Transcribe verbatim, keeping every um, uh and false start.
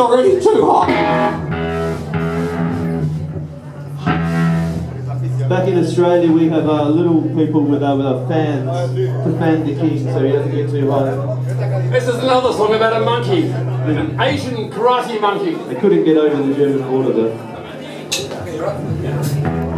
already too hot. Back in Australia, we have uh, little people with, uh, with uh, fans to fan the king, so he doesn't get too hot. This is another song about a monkey, an Asian karate monkey. They couldn't get over the German border though.